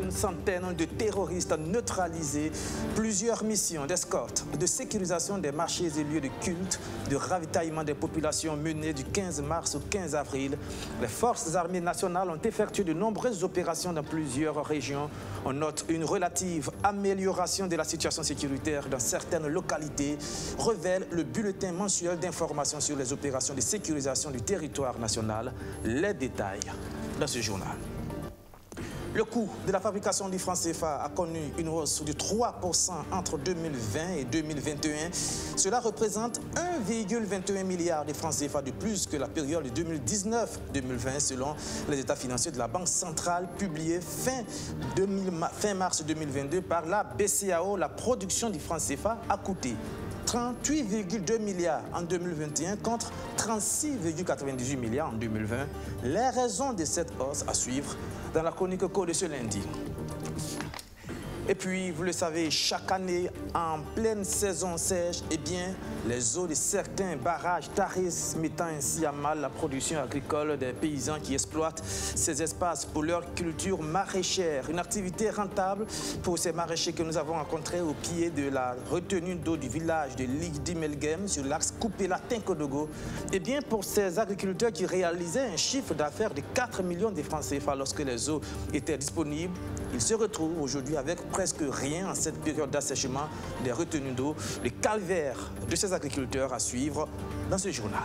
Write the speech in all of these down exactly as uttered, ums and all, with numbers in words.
une centaine de terroristes neutralisés, plusieurs missions d'escorte, de sécurisation des marchés et lieux de culte, de ravitaillement des populations menées du quinze mars au quinze avril. Les forces armées nationales ont effectué de nombreuses opérations dans plusieurs régions. On note une relative amélioration de la situation sécuritaire dans certaines localités, révèle le bulletin mensuel d'information sur les opérations de sécurisation du territoire national. Les détails dans ce journal. Le coût de la fabrication du franc C F A a connu une hausse de trois pour cent entre deux mille vingt et deux mille vingt et un. Cela représente un virgule vingt et un milliard de francs C F A de plus que la période de deux mille dix-neuf deux mille vingt selon les états financiers de la Banque centrale publiés fin, deux mille, fin mars deux mille vingt-deux par la B C A O. La production du franc C F A a coûté trente-huit virgule deux milliards en deux mille vingt et un contre trente-six virgule quatre-vingt-dix-huit milliards en deux mille vingt. Les raisons de cette hausse à suivre dans la chronique Co de ce lundi. Et puis, vous le savez, chaque année, en pleine saison sèche, eh bien, les eaux de certains barrages tarissent, mettant ainsi à mal la production agricole des paysans qui exploitent ces espaces pour leur culture maraîchère. Une activité rentable pour ces maraîchers que nous avons rencontrés au pied de la retenue d'eau du village de Ligdi-Melgem sur l'axe Coupé-la-Tinkodogo. Eh bien, pour ces agriculteurs qui réalisaient un chiffre d'affaires de quatre millions de francs C F A lorsque les eaux étaient disponibles, ils se retrouvent aujourd'hui avec presque rien en cette période d'assèchement des retenues d'eau. Le calvaire de ces agriculteurs à suivre dans ce journal.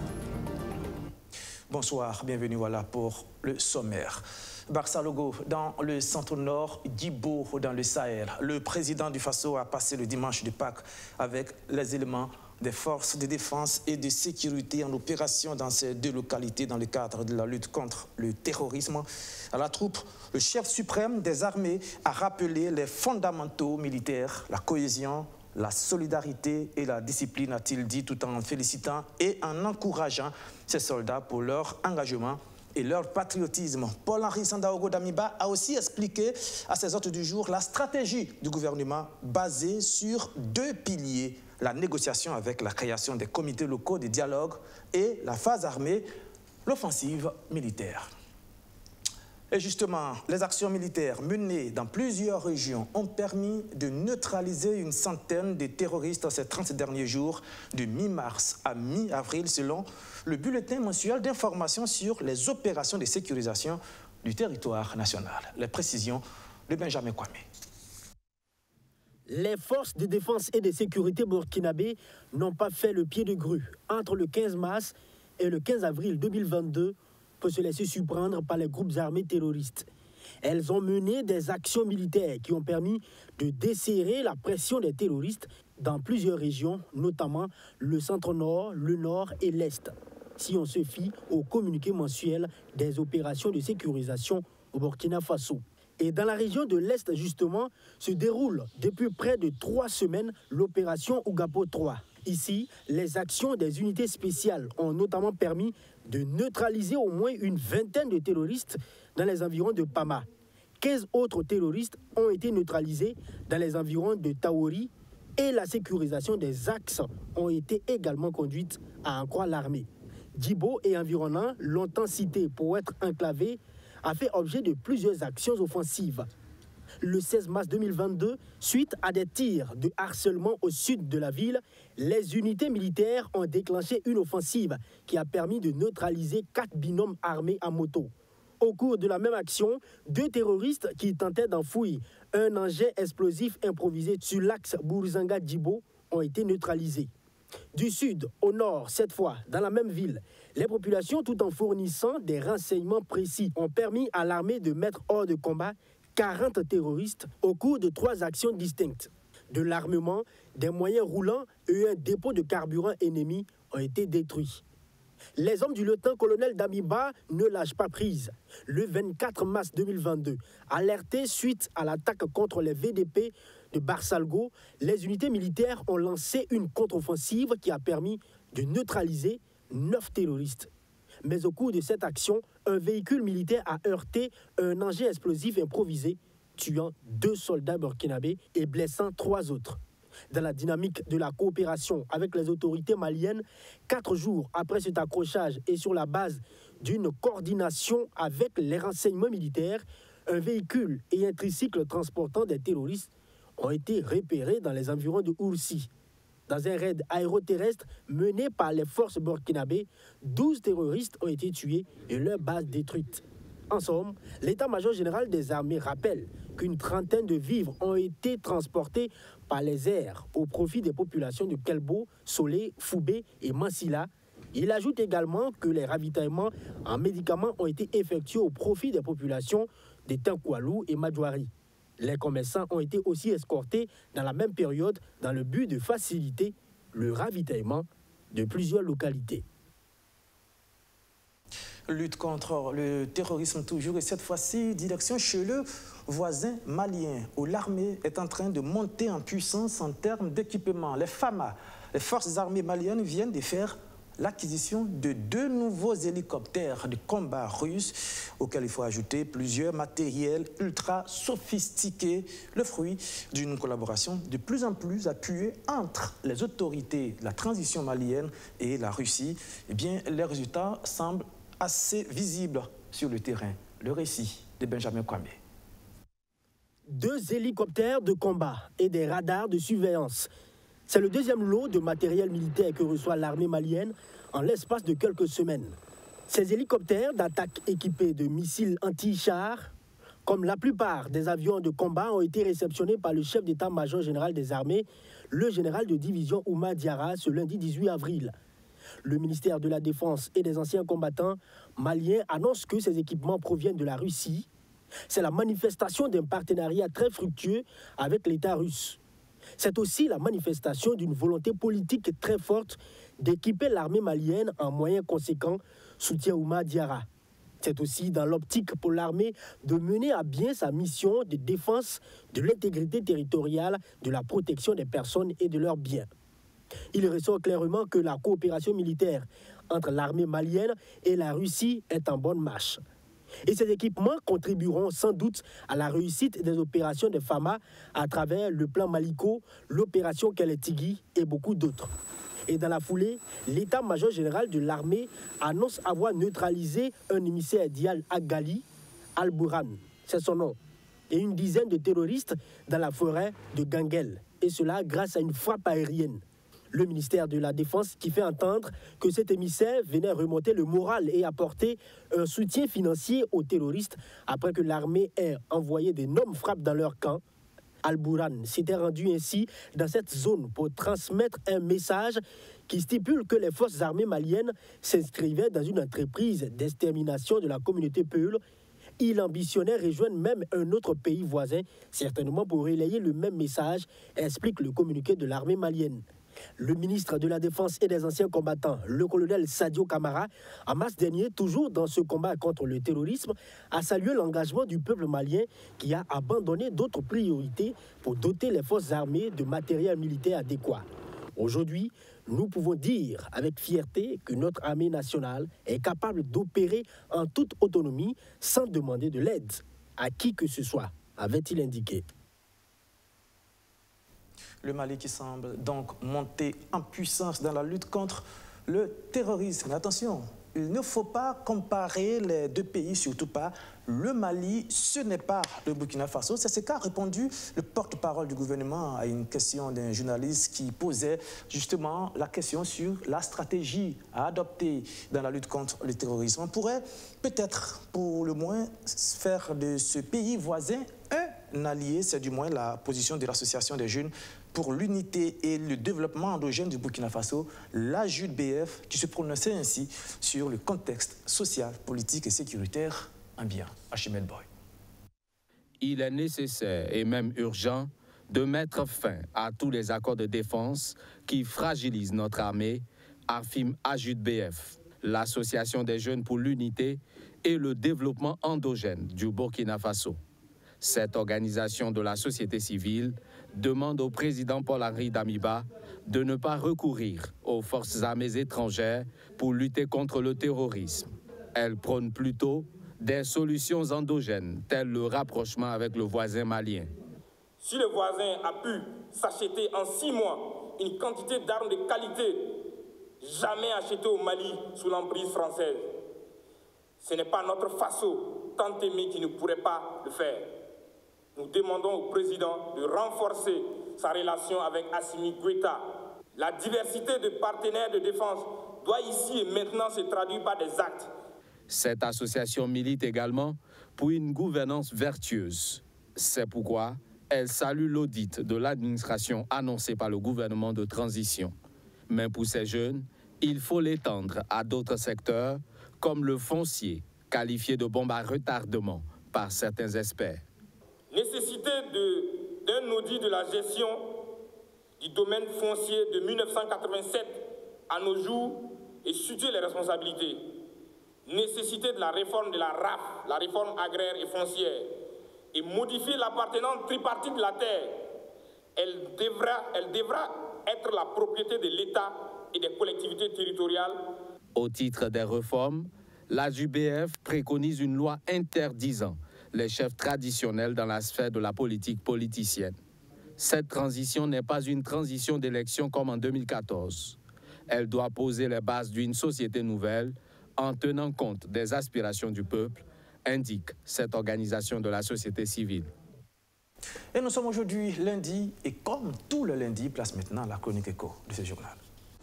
Bonsoir, bienvenue voilà pour le sommaire. Barsalogo, dans le centre-nord, Djibo, dans le Sahel. Le président du Faso a passé le dimanche de Pâques avec les éléments des forces de défense et de sécurité en opération dans ces deux localités dans le cadre de la lutte contre le terrorisme. À la troupe, le chef suprême des armées a rappelé les fondamentaux militaires, la cohésion, la solidarité et la discipline, a-t-il dit, tout en félicitant et en encourageant ces soldats pour leur engagement et leur patriotisme. Paul-Henri Sandaogo Damiba a aussi expliqué à ses hôtes du jour la stratégie du gouvernement basée sur deux piliers: la négociation avec la création des comités locaux de dialogue et la phase armée, l'offensive militaire. Et justement, les actions militaires menées dans plusieurs régions ont permis de neutraliser une centaine de terroristes ces trente derniers jours, de mi-mars à mi-avril, selon le bulletin mensuel d'information sur les opérations de sécurisation du territoire national. Les précisions de Benjamin Kwame. Les forces de défense et de sécurité burkinabé n'ont pas fait le pied de grue entre le quinze mars et le quinze avril deux mille vingt-deux pour se laisser surprendre par les groupes armés terroristes. Elles ont mené des actions militaires qui ont permis de desserrer la pression des terroristes dans plusieurs régions, notamment le centre-nord, le nord et l'est, si on se fie au communiqué mensuel des opérations de sécurisation au Burkina Faso. Et dans la région de l'Est, justement, se déroule depuis près de trois semaines l'opération Ougapo trois. Ici, les actions des unités spéciales ont notamment permis de neutraliser au moins une vingtaine de terroristes dans les environs de Pama. quinze autres terroristes ont été neutralisés dans les environs de Taori et la sécurisation des axes ont été également conduites à en croire l'armée. Djibo et environnants, longtemps cités pour être enclavés, a fait objet de plusieurs actions offensives. Le seize mars deux mille vingt-deux, suite à des tirs de harcèlement au sud de la ville, les unités militaires ont déclenché une offensive qui a permis de neutraliser quatre binômes armés à moto. Au cours de la même action, deux terroristes qui tentaient d'enfouir un engin explosif improvisé sur l'axe Bourzanga-Djibo ont été neutralisés. Du sud au nord, cette fois, dans la même ville, les populations, tout en fournissant des renseignements précis, ont permis à l'armée de mettre hors de combat quarante terroristes au cours de trois actions distinctes. De l'armement, des moyens roulants et un dépôt de carburant ennemi ont été détruits. Les hommes du lieutenant-colonel Damiba ne lâchent pas prise. Le vingt-quatre mars deux mille vingt-deux, alertés suite à l'attaque contre les V D P de Barsalgo, les unités militaires ont lancé une contre-offensive qui a permis de neutraliser neuf terroristes. Mais au cours de cette action, un véhicule militaire a heurté un engin explosif improvisé, tuant deux soldats burkinabés et blessant trois autres. Dans la dynamique de la coopération avec les autorités maliennes, quatre jours après cet accrochage et sur la base d'une coordination avec les renseignements militaires, un véhicule et un tricycle transportant des terroristes ont été repérés dans les environs de Oursi. Dans un raid aéroterrestre mené par les forces burkinabées, douze terroristes ont été tués et leur base détruite. En somme, l'état-major général des armées rappelle qu'une trentaine de vivres ont été transportés par les airs au profit des populations de Kelbo, Solé, Foubé et Mansilla. Il ajoute également que les ravitaillements en médicaments ont été effectués au profit des populations de Tinkwalou et Madjouari. Les commerçants ont été aussi escortés dans la même période dans le but de faciliter le ravitaillement de plusieurs localités. Lutte contre le terrorisme toujours, et cette fois-ci, direction chez le voisin malien, où l'armée est en train de monter en puissance en termes d'équipement. Les F A M A, les forces armées maliennes, viennent de faire l'acquisition de deux nouveaux hélicoptères de combat russes, auxquels il faut ajouter plusieurs matériels ultra sophistiqués, le fruit d'une collaboration de plus en plus appuyée entre les autorités de la transition malienne et la Russie. Eh bien, les résultats semblent assez visibles sur le terrain. Le récit de Benjamin Kwame. Deux hélicoptères de combat et des radars de surveillance. C'est le deuxième lot de matériel militaire que reçoit l'armée malienne en l'espace de quelques semaines. Ces hélicoptères d'attaque équipés de missiles anti-chars, comme la plupart des avions de combat, ont été réceptionnés par le chef d'état-major général des armées, le général de division Oumar Diarra, ce lundi dix-huit avril. Le ministère de la Défense et des anciens combattants maliens annonce que ces équipements proviennent de la Russie. C'est la manifestation d'un partenariat très fructueux avec l'État russe. C'est aussi la manifestation d'une volonté politique très forte d'équiper l'armée malienne en moyens conséquents, soutient Oumar Diarra. C'est aussi dans l'optique pour l'armée de mener à bien sa mission de défense de l'intégrité territoriale, de la protection des personnes et de leurs biens. Il ressort clairement que la coopération militaire entre l'armée malienne et la Russie est en bonne marche. Et ces équipements contribueront sans doute à la réussite des opérations de F A M A à travers le plan Maliko, l'opération Keletigui et beaucoup d'autres. Et dans la foulée, l'état-major général de l'armée annonce avoir neutralisé un émissaire d'Iyal Agali, Al-Bourhan, c'est son nom, et une dizaine de terroristes dans la forêt de Ganguel, et cela grâce à une frappe aérienne. Le ministère de la Défense qui fait entendre que cet émissaire venait remonter le moral et apporter un soutien financier aux terroristes après que l'armée ait envoyé d'énormes frappes dans leur camp. Al-Bourhan s'était rendu ainsi dans cette zone pour transmettre un message qui stipule que les forces armées maliennes s'inscrivaient dans une entreprise d'extermination de la communauté Peul. Il ambitionnait rejoindre même un autre pays voisin, certainement pour relayer le même message, explique le communiqué de l'armée malienne. Le ministre de la Défense et des anciens combattants, le colonel Sadio Camara, en mars dernier, toujours dans ce combat contre le terrorisme, a salué l'engagement du peuple malien qui a abandonné d'autres priorités pour doter les forces armées de matériel militaire adéquat. Aujourd'hui, nous pouvons dire avec fierté que notre armée nationale est capable d'opérer en toute autonomie sans demander de l'aide à qui que ce soit, avait-il indiqué. Le Mali qui semble donc monter en puissance dans la lutte contre le terrorisme. Mais attention, il ne faut pas comparer les deux pays, surtout pas le Mali, ce n'est pas le Burkina Faso. C'est ce qu'a répondu le porte-parole du gouvernement à une question d'un journaliste qui posait justement la question sur la stratégie à adopter dans la lutte contre le terrorisme. On pourrait peut-être, pour le moins, faire de ce pays voisin un allié, c'est du moins la position de l'Association des jeunes pour l'unité et le développement endogène du Burkina Faso, l'A J U D B F, qui se prononçait ainsi sur le contexte social, politique et sécuritaire ambiant. Archimède Boy. Il est nécessaire et même urgent de mettre fin à tous les accords de défense qui fragilisent notre armée, affirme A J U D B F, l'Association des jeunes pour l'unité et le développement endogène du Burkina Faso. Cette organisation de la société civile demande au président Paul-Henri Damiba de ne pas recourir aux forces armées étrangères pour lutter contre le terrorisme. Elle prône plutôt des solutions endogènes, telles le rapprochement avec le voisin malien. Si le voisin a pu s'acheter en six mois une quantité d'armes de qualité jamais achetée au Mali sous l'emprise française, ce n'est pas notre Faso tant aimé qui ne pourrait pas le faire. Nous demandons au président de renforcer sa relation avec Assimi Goïta. La diversité de partenaires de défense doit ici et maintenant se traduire par des actes. Cette association milite également pour une gouvernance vertueuse. C'est pourquoi elle salue l'audit de l'administration annoncé par le gouvernement de transition. Mais pour ces jeunes, il faut l'étendre à d'autres secteurs, comme le foncier, qualifié de bombe à retardement par certains experts. Nécessité d'un audit de la gestion du domaine foncier de mille neuf cent quatre-vingt-sept à nos jours et situer les responsabilités. Nécessité de la réforme de la R A F, la réforme agraire et foncière, et modifier l'appartenance tripartite de la terre. Elle devra, elle devra être la propriété de l'État et des collectivités territoriales. Au titre des réformes, l'A J B F préconise une loi interdisant les chefs traditionnels dans la sphère de la politique politicienne. Cette transition n'est pas une transition d'élection comme en deux mille quatorze. Elle doit poser les bases d'une société nouvelle en tenant compte des aspirations du peuple, indique cette organisation de la société civile. Et nous sommes aujourd'hui lundi, et comme tout le lundi, place maintenant la chronique écho de ce journal.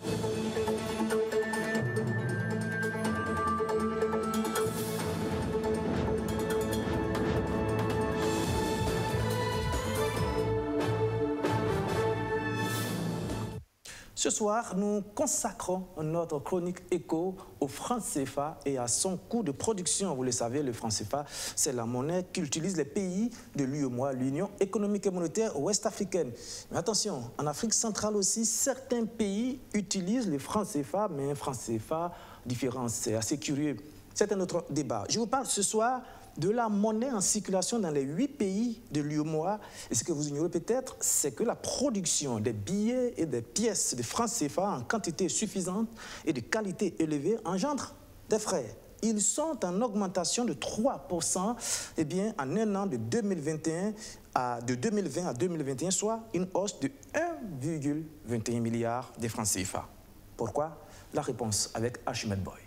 Ce soir, nous consacrons notre chronique éco au franc C F A et à son coût de production. Vous le savez, le franc C F A, c'est la monnaie qu'utilisent les pays de l'U E M O A, l'Union économique et monétaire ouest-africaine. Mais attention, en Afrique centrale aussi, certains pays utilisent le franc C F A, mais un franc C F A différent. C'est assez curieux. C'est un autre débat. Je vous parle ce soir de la monnaie en circulation dans les huit pays de l'U E M O A. Et ce que vous ignorez peut-être, c'est que la production des billets et des pièces de francs C F A en quantité suffisante et de qualité élevée engendre des frais. Ils sont en augmentation de trois pour cent eh bien, en un an de deux mille vingt et un à, de deux mille vingt à deux mille vingt et un, soit une hausse de un virgule vingt et un milliard de francs C F A. Pourquoi? La réponse avec Ahmed Boy.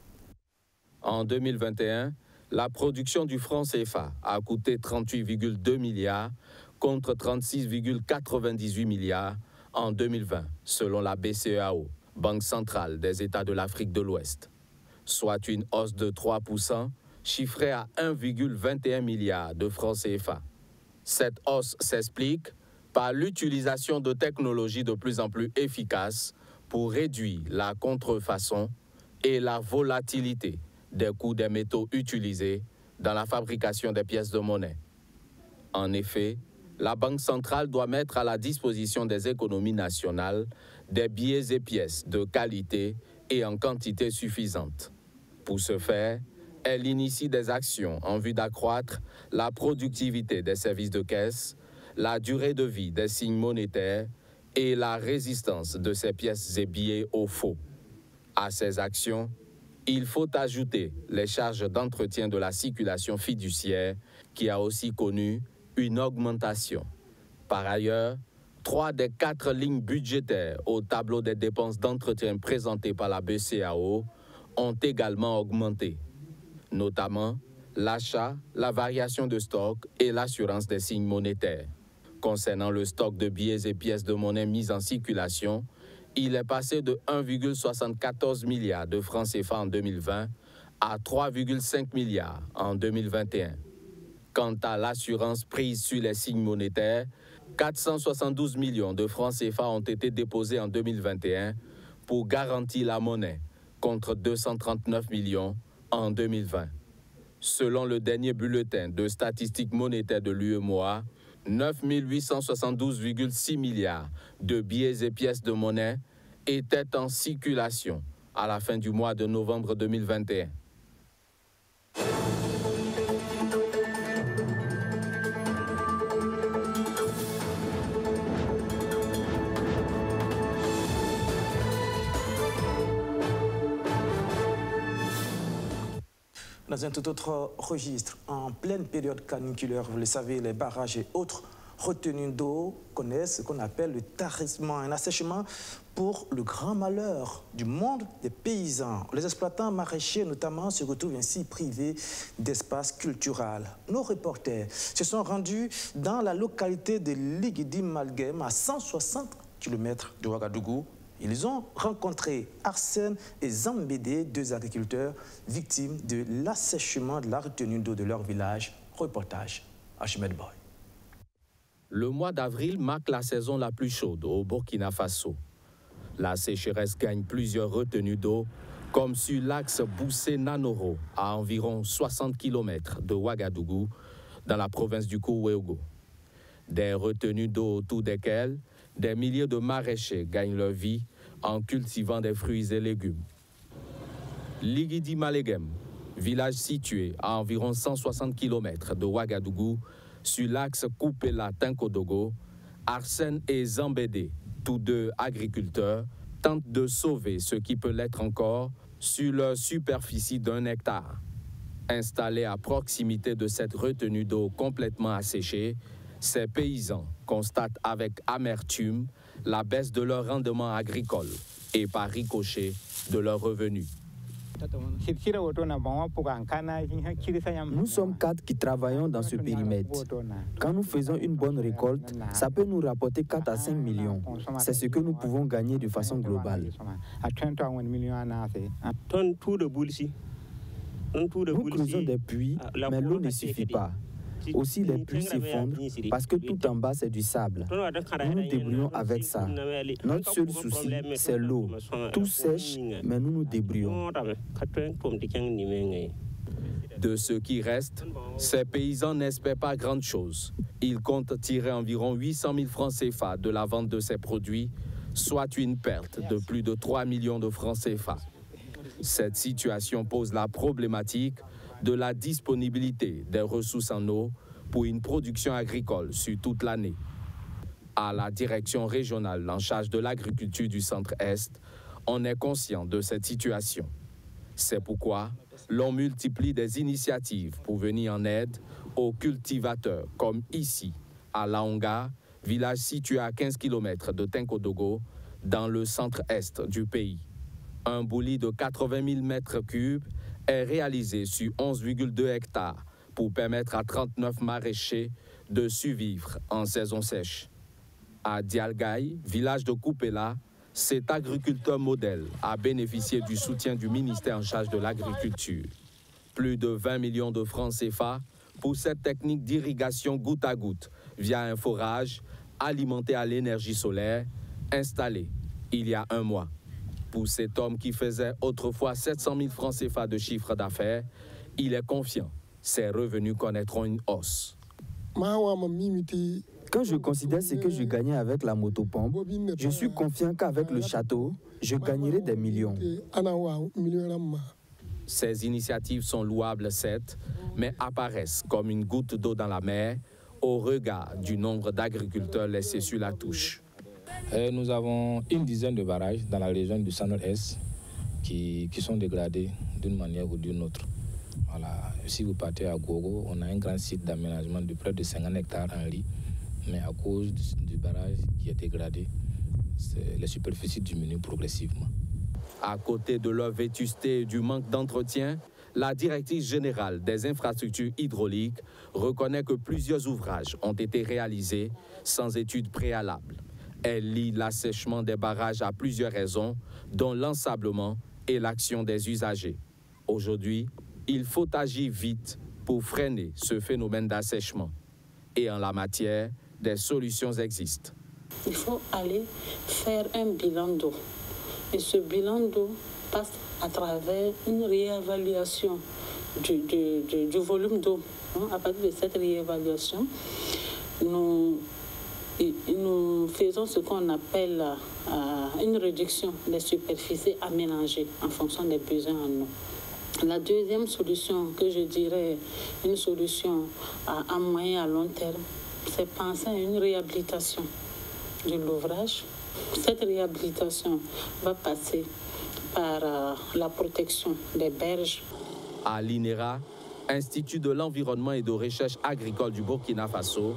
En deux mille vingt et un, la production du franc C F A a coûté trente-huit virgule deux milliards contre trente-six virgule quatre-vingt-dix-huit milliards en deux mille vingt, selon la B C E A O, Banque centrale des États de l'Afrique de l'Ouest, soit une hausse de trois pour cent chiffrée à un virgule vingt et un milliard de francs C F A. Cette hausse s'explique par l'utilisation de technologies de plus en plus efficaces pour réduire la contrefaçon et la volatilité des coûts des métaux utilisés dans la fabrication des pièces de monnaie. En effet, la Banque centrale doit mettre à la disposition des économies nationales des billets et pièces de qualité et en quantité suffisante. Pour ce faire, elle initie des actions en vue d'accroître la productivité des services de caisse, la durée de vie des signes monétaires et la résistance de ces pièces et billets au faux. À ces actions, il faut ajouter les charges d'entretien de la circulation fiduciaire qui a aussi connu une augmentation. Par ailleurs, trois des quatre lignes budgétaires au tableau des dépenses d'entretien présentées par la B C A O ont également augmenté, notamment l'achat, la variation de stock et l'assurance des signes monétaires. Concernant le stock de billets et pièces de monnaie mis en circulation, il est passé de un virgule soixante-quatorze milliard de francs C F A en deux mille vingt à trois virgule cinq milliards en deux mille vingt et un. Quant à l'assurance prise sur les signes monétaires, quatre cent soixante-douze millions de francs C F A ont été déposés en deux mille vingt et un pour garantir la monnaie, contre deux cent trente-neuf millions en deux mille vingt. Selon le dernier bulletin de statistiques monétaires de l'U E M O A, neuf mille huit cent soixante-douze virgule six milliards de billets et pièces de monnaie étaient en circulation à la fin du mois de novembre deux mille vingt et un. Dans un tout autre registre, en pleine période caniculaire, vous le savez, les barrages et autres retenues d'eau connaissent ce qu'on appelle le tarissement, un assèchement pour le grand malheur du monde des paysans. Les exploitants maraîchers notamment se retrouvent ainsi privés d'espace culturel. Nos reporters se sont rendus dans la localité de Ligidi-Malguem, à cent soixante kilomètres de Ouagadougou. Ils ont rencontré Arsène et Zambédé, deux agriculteurs victimes de l'assèchement de la retenue d'eau de leur village. Reportage Ahmed Boy. Le mois d'avril marque la saison la plus chaude au Burkina Faso. La sécheresse gagne plusieurs retenues d'eau, comme sur l'axe Boussé-Nanoro, à environ soixante kilomètres de Ouagadougou, dans la province du Kouéogo. Des retenues d'eau autour desquelles des milliers de maraîchers gagnent leur vie en cultivant des fruits et légumes. Ligidi-Malguem, village situé à environ cent soixante kilomètres de Ouagadougou, sur l'axe Koupela-Tinkodogo, Arsène et Zambédé, tous deux agriculteurs, tentent de sauver ce qui peut l'être encore sur leur superficie d'un hectare. Installés à proximité de cette retenue d'eau complètement asséchée, ces paysans constatent avec amertume la baisse de leur rendement agricole et par ricochet de leurs revenus. Nous sommes quatre qui travaillons dans ce périmètre. Quand nous faisons une bonne récolte, ça peut nous rapporter quatre à cinq millions. C'est ce que nous pouvons gagner de façon globale. Nous creusons des puits, mais l'eau ne suffit pas. Aussi, les puits s'effondrent parce que tout en bas, c'est du sable. Nous nous débrouillons avec ça. Notre seul souci, c'est l'eau. Tout sèche, mais nous nous débrouillons. De ce qui reste, ces paysans n'espèrent pas grand-chose. Ils comptent tirer environ huit cent mille francs C F A de la vente de ces produits, soit une perte de plus de trois millions de francs C F A. Cette situation pose la problématique de la disponibilité des ressources en eau pour une production agricole sur toute l'année. À la direction régionale en charge de l'agriculture du Centre-Est, on est conscient de cette situation. C'est pourquoi l'on multiplie des initiatives pour venir en aide aux cultivateurs, comme ici, à Laonga, village situé à quinze kilomètres de Tinkodogo, dans le centre-est du pays. Un bouli de quatre-vingt mille mètres cubes est réalisé sur onze virgule deux hectares pour permettre à trente-neuf maraîchers de survivre en saison sèche. À Dialgaï, village de Koupela, cet agriculteur modèle a bénéficié du soutien du ministère en charge de l'agriculture. Plus de vingt millions de francs C F A pour cette technique d'irrigation goutte à goutte via un forage alimenté à l'énergie solaire installé il y a un mois. Pour cet homme qui faisait autrefois sept cent mille francs C F A de chiffre d'affaires, il est confiant. Ses revenus connaîtront une hausse. Quand je considère ce que je gagnais avec la motopompe, je suis confiant qu'avec le château, je gagnerai des millions. Ces initiatives sont louables, certes, mais apparaissent comme une goutte d'eau dans la mer au regard du nombre d'agriculteurs laissés sur la touche. Et nous avons une dizaine de barrages dans la région du Centre-Est qui, qui sont dégradés d'une manière ou d'une autre. Voilà. Si vous partez à Gogo, on a un grand site d'aménagement de près de cinquante hectares en riz, mais à cause du, du barrage qui est dégradé, les superficies diminuent progressivement. À côté de leur vétusté et du manque d'entretien, la directrice générale des infrastructures hydrauliques reconnaît que plusieurs ouvrages ont été réalisés sans études préalables. Elle lie l'assèchement des barrages à plusieurs raisons, dont l'ensablement et l'action des usagers. Aujourd'hui, il faut agir vite pour freiner ce phénomène d'assèchement. Et en la matière, des solutions existent. Il faut aller faire un bilan d'eau. Et ce bilan d'eau passe à travers une réévaluation du, du, du, du volume d'eau. À partir de cette réévaluation, nous, nous faisons ce qu'on appelle euh, une réduction des superficies aménagées en fonction des besoins en eau. La deuxième solution, que je dirais une solution à, à moyen et à long terme, c'est penser à une réhabilitation de l'ouvrage. Cette réhabilitation va passer par euh, la protection des berges. À l'INERA, Institut de l'environnement et de recherche agricole du Burkina Faso,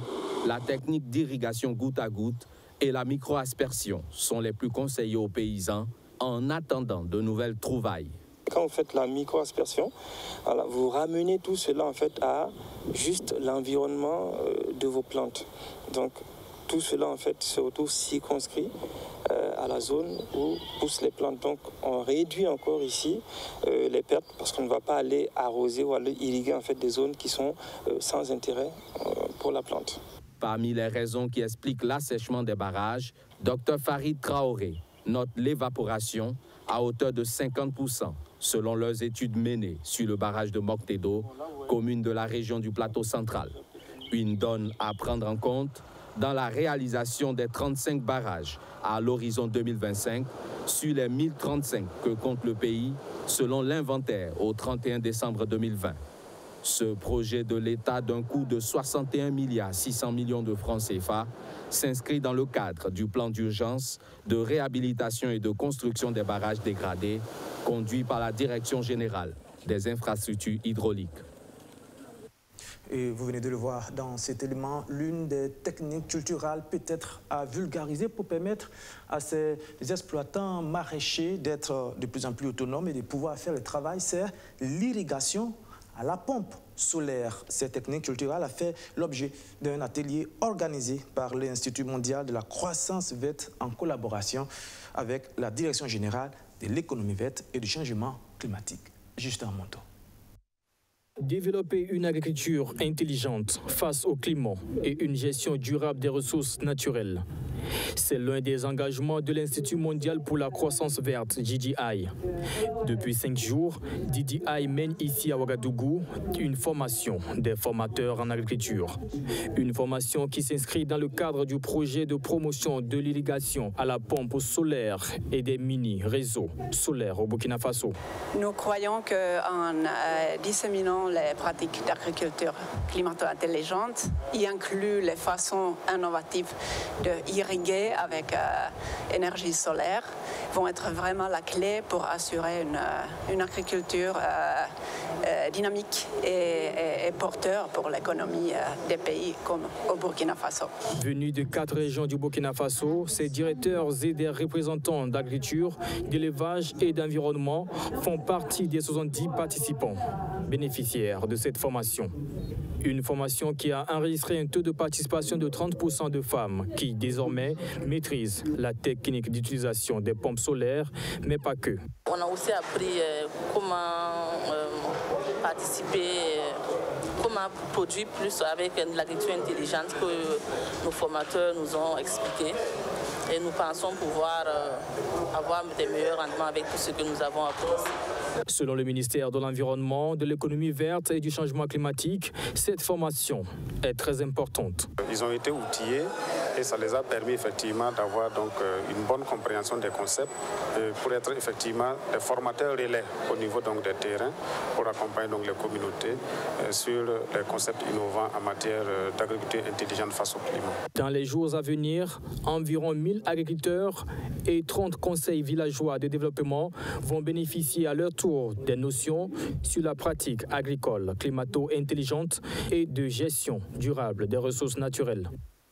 La technique d'irrigation goutte à goutte et la micro-aspersion sont les plus conseillés aux paysans en attendant de nouvelles trouvailles. Quand vous faites la micro-aspersion, voilà, vous ramenez tout cela en fait à juste l'environnement euh, de vos plantes. Donc tout cela en fait se retrouve circonscrit euh, à la zone où poussent les plantes. Donc on réduit encore ici euh, les pertes parce qu'on ne va pas aller arroser ou aller irriguer en fait des zones qui sont euh, sans intérêt euh, pour la plante. Parmi les raisons qui expliquent l'assèchement des barrages, docteur Farid Traoré note l'évaporation à hauteur de cinquante pour cent, selon leurs études menées sur le barrage de Moctedo, commune de la région du plateau central. Une donne à prendre en compte dans la réalisation des trente-cinq barrages à l'horizon deux mille vingt-cinq sur les mille trente-cinq que compte le pays, selon l'inventaire au trente et un décembre deux mille vingt. Ce projet de l'État d'un coût de soixante et un milliards six cents millions de francs C F A s'inscrit dans le cadre du plan d'urgence de réhabilitation et de construction des barrages dégradés conduit par la Direction générale des infrastructures hydrauliques. Et vous venez de le voir dans cet élément, l'une des techniques culturelles peut-être à vulgariser pour permettre à ces exploitants maraîchers d'être de plus en plus autonomes et de pouvoir faire le travail, c'est l'irrigation à la pompe solaire. Cette technique culturelle a fait l'objet d'un atelier organisé par l'Institut mondial de la croissance verte en collaboration avec la Direction générale de l'économie verte et du changement climatique. Justin Monto. Développer une agriculture intelligente face au climat et une gestion durable des ressources naturelles. C'est l'un des engagements de l'Institut mondial pour la croissance verte, D D I. Depuis cinq jours, D D I mène ici à Ouagadougou une formation des formateurs en agriculture. Une formation qui s'inscrit dans le cadre du projet de promotion de l'irrigation à la pompe solaire et des mini-réseaux solaires au Burkina Faso. Nous croyons qu'en euh, disséminant les pratiques d'agriculture climato-intelligente, y inclut les façons innovatives de irriguer avec euh, énergie solaire, vont être vraiment la clé pour assurer une, une agriculture euh, euh, dynamique et, et, et porteur pour l'économie euh, des pays comme au Burkina Faso. Venus de quatre régions du Burkina Faso, ces directeurs et des représentants d'agriculture, d'élevage et d'environnement font partie des soixante-dix participants bénéficiaires de cette formation. Une formation qui a enregistré un taux de participation de trente pour cent de femmes qui, désormais, maîtrisent la technique d'utilisation des pompes solaires, mais pas que. On a aussi appris euh, comment euh, participer, euh, comment produire plus avec l'agriculture intelligente que nos formateurs nous ont expliqué. Et nous pensons pouvoir euh, avoir des meilleurs rendements avec tout ce que nous avons appris. Selon le ministère de l'Environnement, de l'économie verte et du changement climatique, cette formation est très importante. Ils ont été outillés et ça les a permis effectivement d'avoir donc une bonne compréhension des concepts pour être effectivement des formateurs relais au niveau donc des terrains pour accompagner donc les communautés sur les concepts innovants en matière d'agriculture intelligente face au climat. Dans les jours à venir, environ mille agriculteurs et trente conseils villageois de développement vont bénéficier à leur tour des notions sur la pratique agricole climato-intelligente et de gestion durable des ressources naturelles.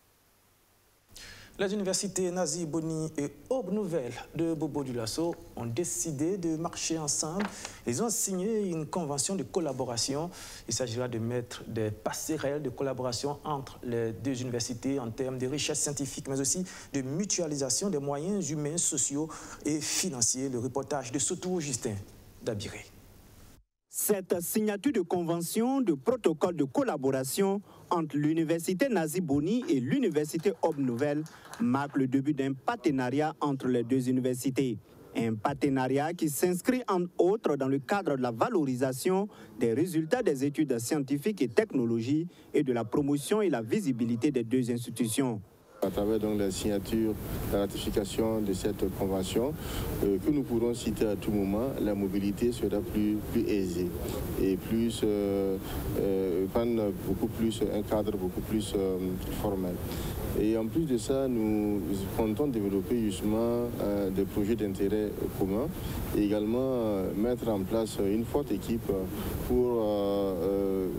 Les universités Nazi Boni et Aube Nouvelle de Bobo-Dioulasso ont décidé de marcher ensemble. Ils ont signé une convention de collaboration. Il s'agira de mettre des passerelles de collaboration entre les deux universités en termes de richesse scientifique, mais aussi de mutualisation des moyens humains, sociaux et financiers. Le reportage de Sotou Justin Dabiré. Cette signature de convention de protocole de collaboration entre l'université Nazi Boni et l'université Aube Nouvelle marque le début d'un partenariat entre les deux universités. Un partenariat qui s'inscrit en autres dans le cadre de la valorisation des résultats des études scientifiques et technologiques et de la promotion et la visibilité des deux institutions. À travers donc la signature, la ratification de cette convention, euh, que nous pourrons citer à tout moment, la mobilité sera plus, plus aisée et plus, euh, euh, prendre beaucoup plus, un cadre beaucoup plus euh, formel. Et en plus de ça, nous comptons développer justement euh, des projets d'intérêt commun et également euh, mettre en place une forte équipe pour euh, euh,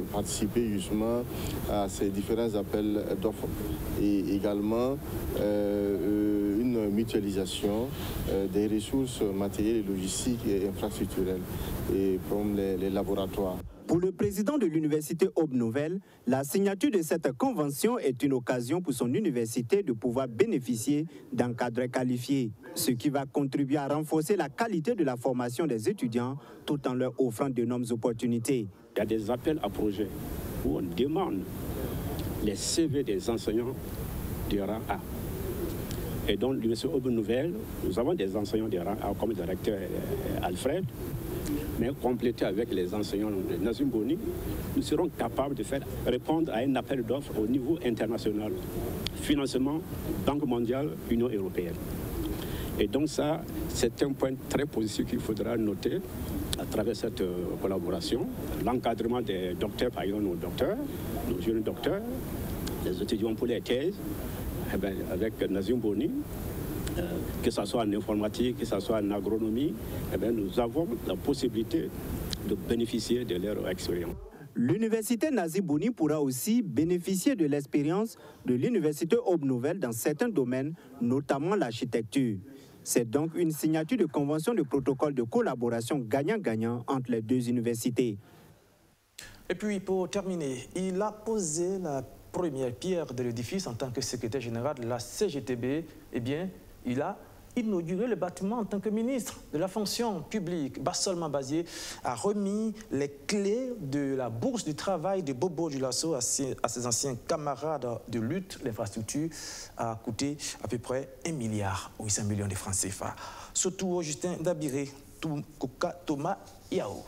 participer justement à ces différents appels d'offres. Et également euh, une mutualisation euh, des ressources matérielles et logistiques et infrastructurelles, et comme les, les laboratoires. Pour le président de l'université Aube Nouvelle, la signature de cette convention est une occasion pour son université de pouvoir bénéficier d'un cadre qualifié, ce qui va contribuer à renforcer la qualité de la formation des étudiants tout en leur offrant d'énormes opportunités. Il y a des appels à projets où on demande les C V des enseignants de rang A. Et donc, l'université Aube Nouvelle, nous avons des enseignants de rang A comme le directeur Alfred, mais complété avec les enseignants de Nazim Boni, nous serons capables de faire répondre à un appel d'offres au niveau international. Financement, Banque mondiale, Union européenne. Et donc ça, c'est un point très positif qu'il faudra noter à travers cette euh, collaboration. L'encadrement des docteurs, par exemple nos docteurs, nos jeunes docteurs, les étudiants pour les thèses, eh bien, avec Nazim Boni, Euh, que ce soit en informatique, que ce soit en agronomie, eh bien, nous avons la possibilité de bénéficier de leur expérience. L'université Nazim Boni pourra aussi bénéficier de l'expérience de l'université Aube Nouvelle dans certains domaines, notamment l'architecture. C'est donc une signature de convention de protocole de collaboration gagnant-gagnant entre les deux universités. Et puis, pour terminer, il a posé la première pierre de l'édifice en tant que secrétaire général de la C G T B. Eh bien, il a inauguré le bâtiment en tant que ministre de la fonction publique. Bassolma Bazié a remis les clés de la bourse du travail de Bobo Dioulasso à ses, à ses anciens camarades de lutte. L'infrastructure a coûté à peu près un milliard huit cents millions de francs C F A. Surtout Justin Dabiré, Thomas Yao.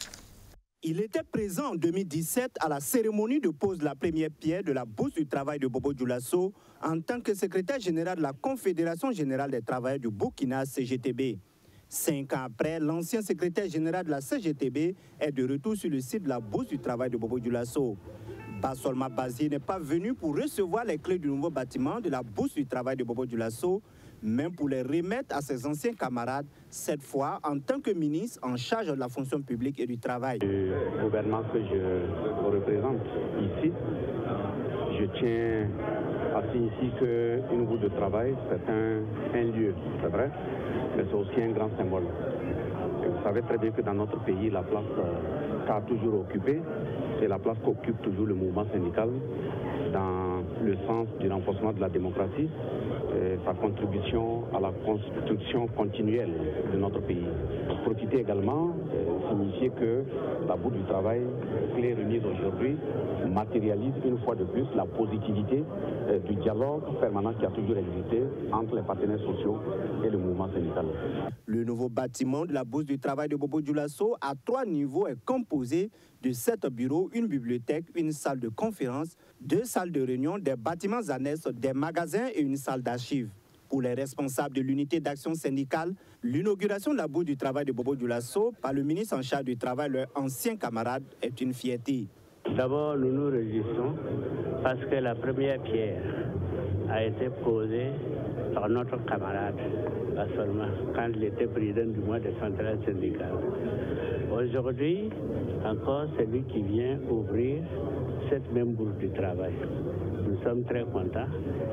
Il était présent en deux mille dix-sept à la cérémonie de pose de la première pierre de la bourse du travail de Bobo Dioulasso en tant que secrétaire général de la Confédération générale des travailleurs du Burkina, C G T B. Cinq ans après, l'ancien secrétaire général de la C G T B est de retour sur le site de la bourse du travail de Bobo Dioulasso. Bassolma Bazié n'est pas venu pour recevoir les clés du nouveau bâtiment de la bourse du travail de Bobo Dioulasso, même pour les remettre à ses anciens camarades, cette fois en tant que ministre en charge de la fonction publique et du travail. Le gouvernement que je représente ici, je tiens à signifier qu'une bourse de travail, c'est un, un lieu, c'est vrai, mais c'est aussi un grand symbole. Et vous savez très bien que dans notre pays, la place euh, qu'a toujours occupée, c'est la place qu'occupe toujours le mouvement syndical dans le sens du renforcement de la démocratie, et sa contribution à la construction continuelle de notre pays. Profiter également, euh, signifier que la bourse du travail, clé remise aujourd'hui, matérialise une fois de plus la positivité euh, du dialogue permanent qui a toujours existé entre les partenaires sociaux et le mouvement syndical. Le nouveau bâtiment de la bourse du travail de Bobo Dioulasso à trois niveaux est composé de sept bureaux, une bibliothèque, une salle de conférence, deux salles de réunion, des bâtiments annexes, des magasins et une salle d'archives. Pour les responsables de l'unité d'action syndicale, l'inauguration de la bourse du travail de Bobo Dioulasso par le ministre en charge du travail, leur ancien camarade, est une fierté. D'abord, nous nous réjouissons parce que la première pierre a été posée par notre camarade, pas seulement quand il était président du mois de centrale syndicale. Aujourd'hui, encore, c'est lui qui vient ouvrir cette même bourse du travail. Nous sommes très contents.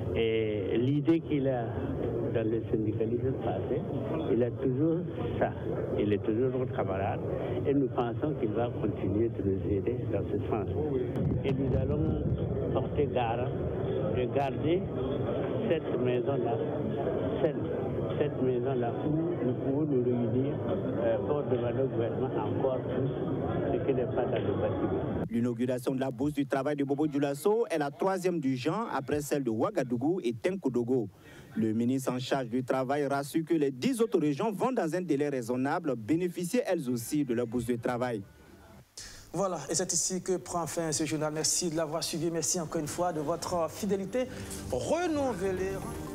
Et l'idée qu'il a dans le syndicalisme passé, il a toujours ça. Il est toujours notre camarade. Et nous pensons qu'il va continuer de nous aider dans ce sens. Et nous allons porter garde de garder cette maison-là, cette, cette maison-là où nous pouvons nous réunir euh, pour demander au gouvernement encore plus ce qui n'est pas dans le bâtiment. L'inauguration de la bourse du travail de Bobo Dioulasso est la troisième du genre après celle de Ouagadougou et Tenkodogo. Le ministre en charge du travail rassure que les dix autres régions vont dans un délai raisonnable bénéficier elles aussi de leur bourse de travail. Voilà, et c'est ici que prend fin ce journal. Merci de l'avoir suivi. Merci encore une fois de votre fidélité renouvelée.